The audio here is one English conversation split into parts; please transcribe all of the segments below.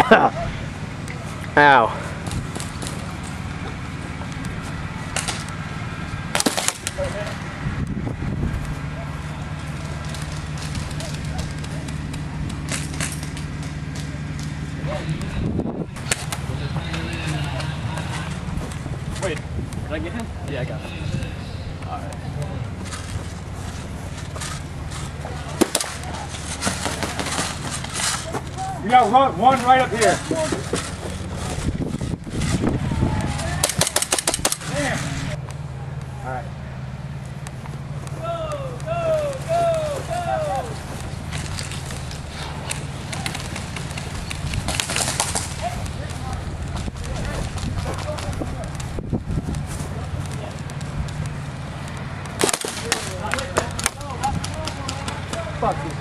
Ow. Wait, did I get him? Yeah, I got him. Alright. We got one right up here. Damn. Alright. Fuck you.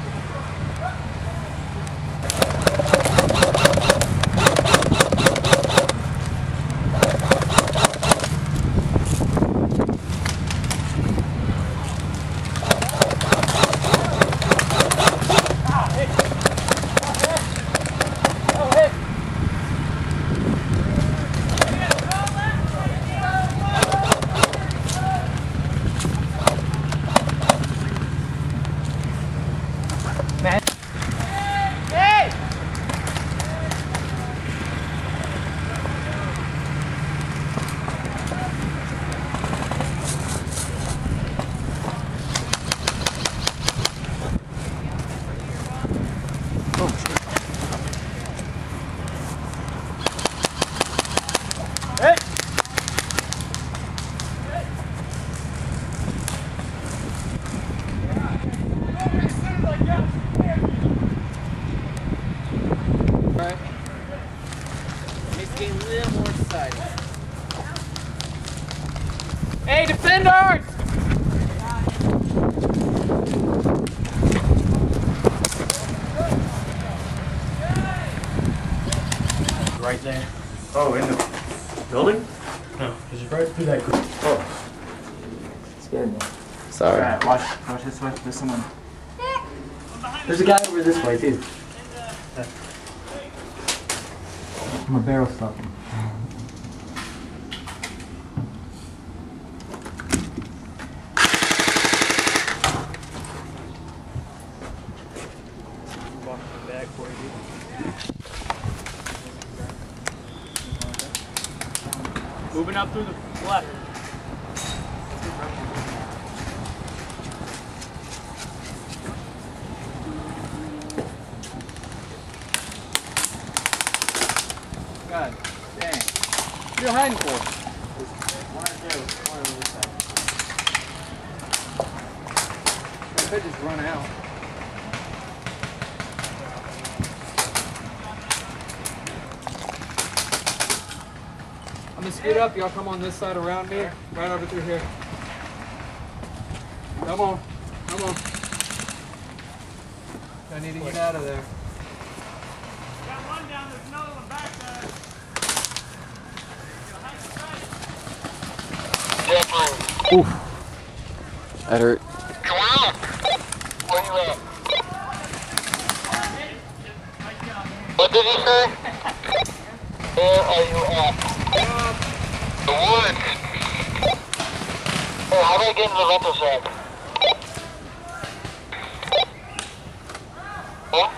Hey, defenders! Right there. Oh, in the building? No, because you're right through that group. Oh. Scared me. Sorry. Alright, watch this way. There's someone. There's a guy over this way, too. My barrel stopped him. Moving up through the left. God dang. What are you hiding for? I could just run out. I'm gonna scoot up, y'all come on this side around me, right over through here. Come on, come on. I need to get out of there. Got one down, there's another one back there. Oof. That hurt. Come on! Where you at? What did he say? Where are you at? The woods. Hey, how do I get into the rental shack? Huh?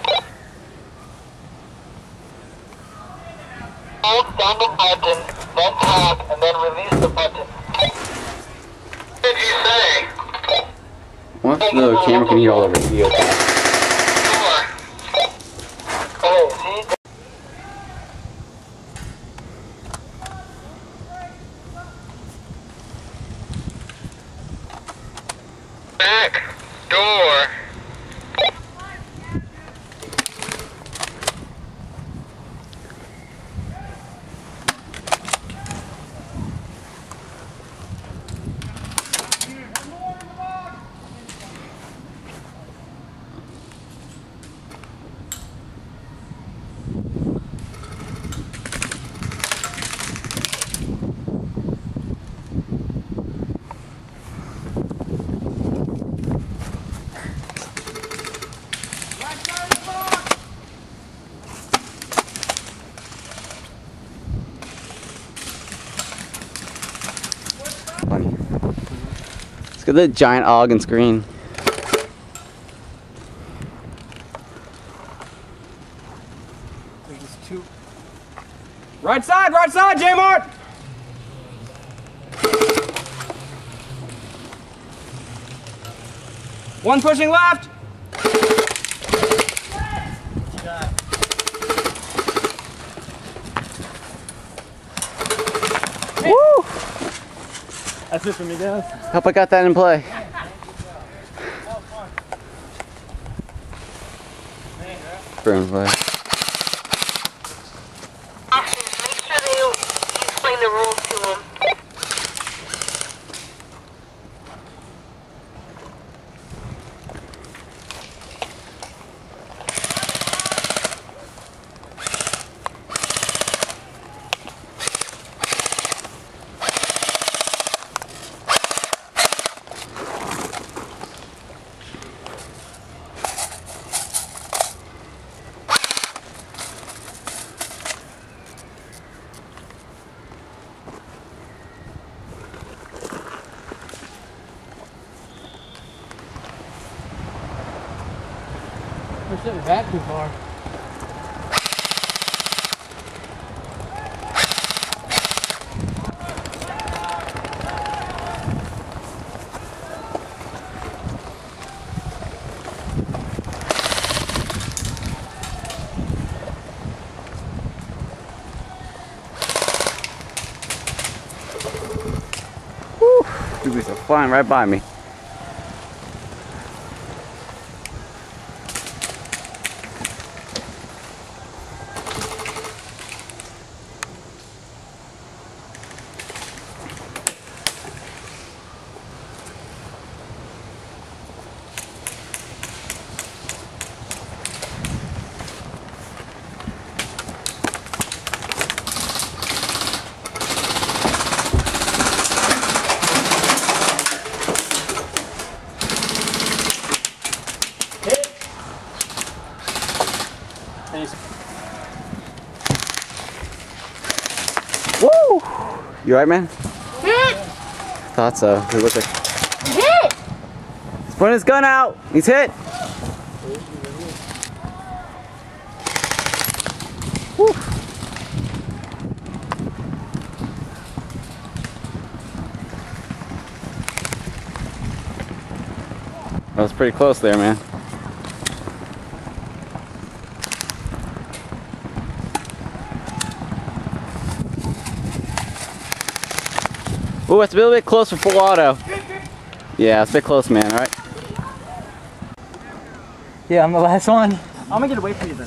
Hold down the button, then tap, and then release the button. What did you say? Once the camera can eat all the radio. Oh, see? Back door. at the giant Ogden screen. There's two. Right side, J-Mart! One pushing left. Woo! That's it for me, guys. Hope I got that in play. For in play. Make sure that you explain the rules to them. We're sitting back too far. Woo! Degrees are flying right by me. Woo! You alright, man? Thought so. He looked like... Hit! He's putting his gun out. He's hit. Woo. That was pretty close there, man. Ooh, it's a little bit close for full auto. Yeah, it's a bit close, man, right? Yeah, I'm the last one. I'm gonna get away from you then.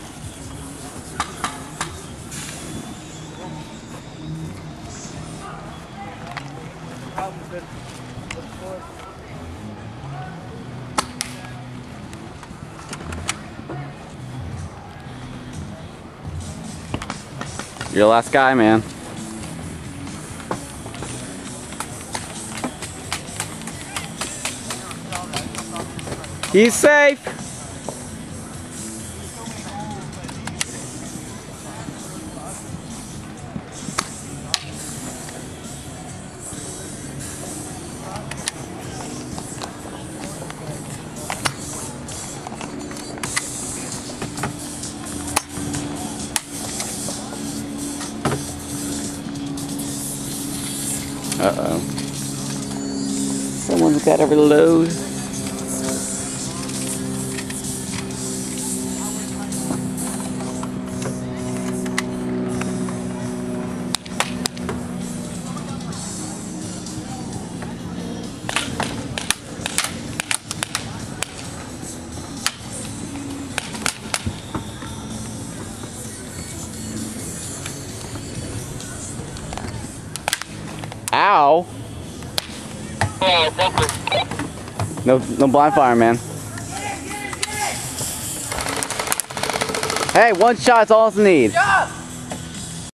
You're the last guy, man. He's safe. Uh-oh. Someone's got to reload. Ow! Yeah, thank you. No blind fire, man. Hey, one shot's all it's need.